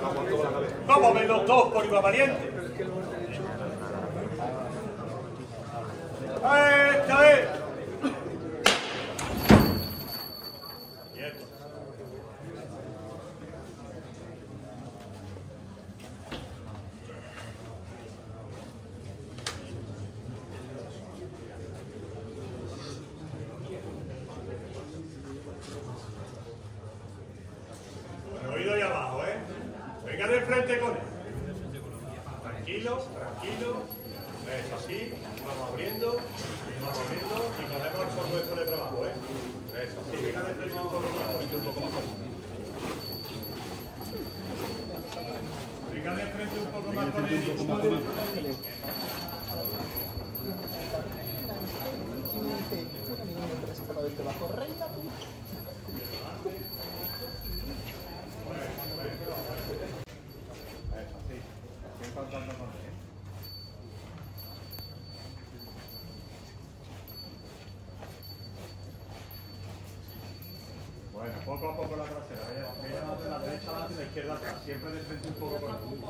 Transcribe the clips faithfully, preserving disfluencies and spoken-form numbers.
¿Cómo ven los dos por igual valiente? ¡Esta es! Quieto. Bueno, oído ahí abajo, ¿eh? Venga de frente con él. Tranquilo, tranquilo. Eso, así. Vamos abriendo, vamos abriendo y cogemos el polvo esto de trabajo, ¿eh? Eso, así. Venga de frente un poco más, un poco más. Venga de frente un poco más con él. Bueno, poco a poco la trasera, ¿eh? De la derecha adelante y la izquierda atrás, siempre de frente un poco con el mundo.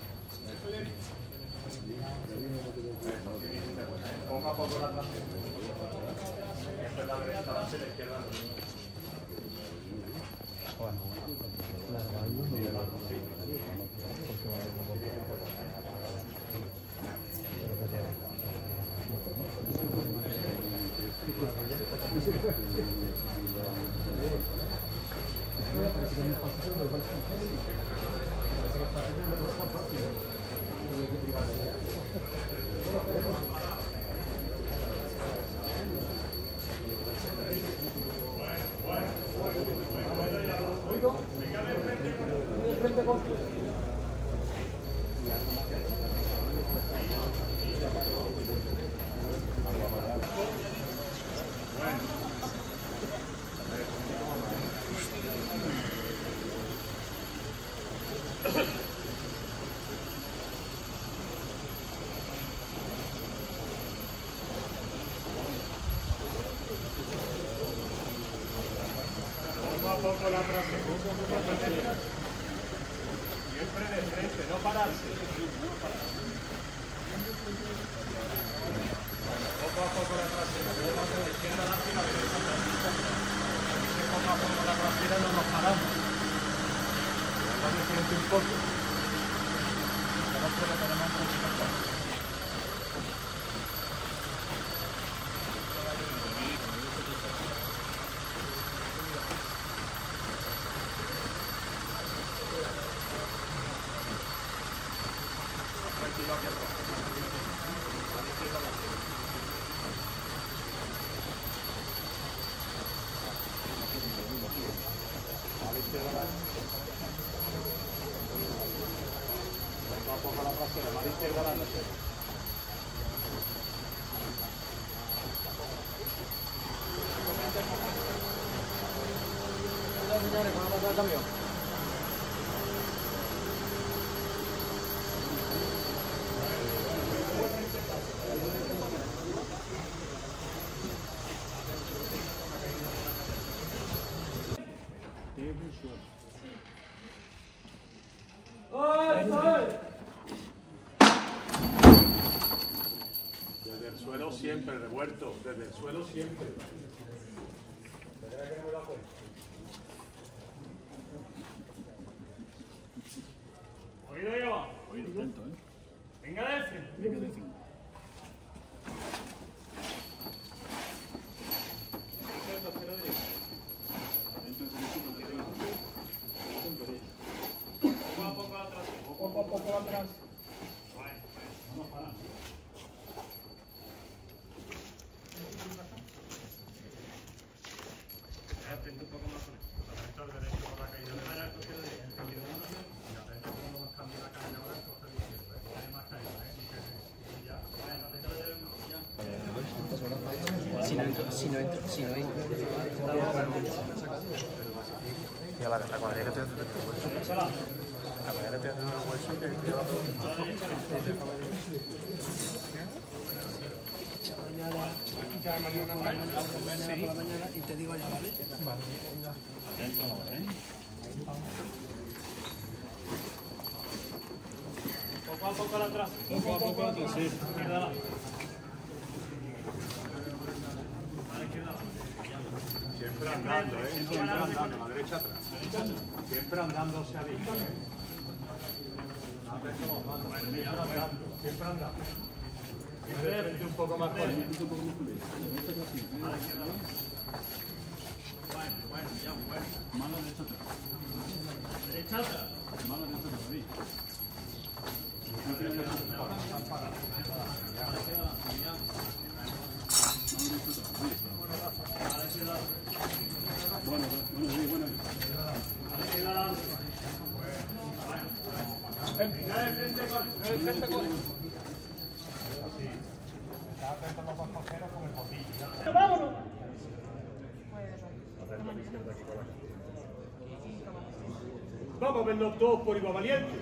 Poco a poco la trasera. Siempre la derecha adelante y la izquierda atrás. Poco a poco la trasera. Siempre de frente, no pararse. Poco a poco la trasera. Luego a la izquierda adelante y la derecha atrás. Poco a poco la trasera no nos paramos. Vamos de frente un poco. Vamos por la cara más tranquila. Señores, ¿cómo pasa el camión? Desde el suelo siempre, revuelto, desde el suelo siempre. Oído ahí abajo. Oído atento, ¿eh? Venga de frente. Venga de frente. Poco a poco atrás. Poco a poco atrás. Bueno, bueno, vamos parando. Atento un poco más con esto. Atento al derecho por la caída de la derecha. Y atento cuando nos cambie la caída ahora, entonces izquierda. Hay más caída, ¿eh? Ya. Bueno, atento al derecho. Ya. Si no entro, si no entro, si no entro. Y a la, la cuadrilla que estoy haciendo el hueso. La cuadrilla que estoy haciendo el hueso que lleva todo. Ya mañana por la mañana y te digo ya, ¿vale? Vale. Atento, ¿eh? poco atrás. Poco a poco atrás, sí. Izquierda. Siempre andando, ¿eh? Siempre andando, la derecha atrás. Siempre andando hacia arriba, ¿eh? Siempre andando, siempre andando. Siempre de frente un poco más fuerte. Bueno, bueno, ya, bueno. Mano derecha atrás. Derecha atrás. Mano derecha atrás, David. Bueno, bueno, sí, bueno. Venga de frente con, de frente con. Así. Estás atento a los dos cojeros con el botillo. ¡Vámonos! Vamos a verlos todos por igual valientes.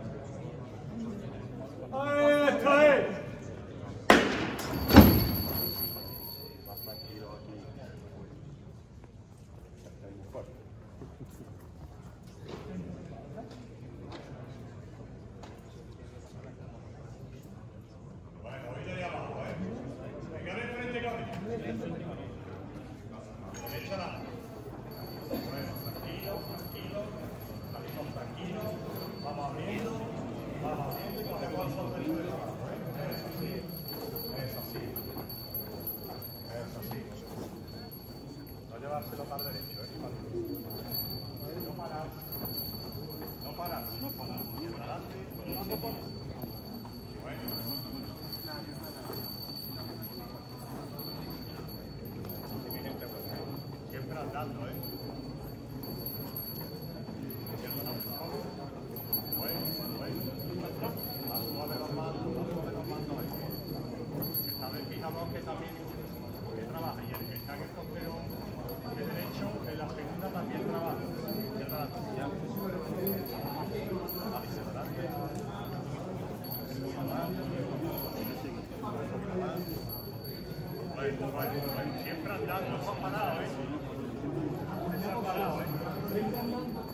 ¡Esto es! Más tranquilo aquí. Está muy fuerte. Bueno, oído de abajo, ¿eh? Venga de frente con él. Derecha la. Bueno, tranquilo, tranquilo. Salimos tranquilos. Vamos abriendo. Vamos abriendo y cogemos el sol del suelo abajo, ¿eh? Es así. Es así. Es así. No llevárselo para el derecho, ¿eh? No parar. No parar. No parar. Para adelante. Bueno. Siempre andando, ¿eh? Bueno, bueno. Más suave los mandos, más suave los mandos. Esta vez fijamos que también que trabaja y el que está en el costero de derecho, en la segunda también trabaja. Izquierda la ya. Hacia adelante. Bueno, bueno, bueno. Siempre andando, no son parados, ¿eh? No son parados, ¿eh?